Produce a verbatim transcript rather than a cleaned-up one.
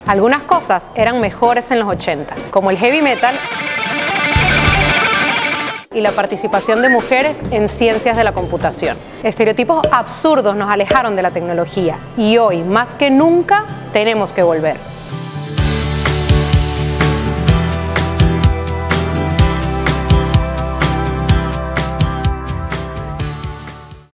Algunas cosas eran mejores en los ochenta, como el heavy metal y la participación de mujeres en ciencias de la computación. Estereotipos absurdos nos alejaron de la tecnología y hoy, más que nunca, tenemos que volver.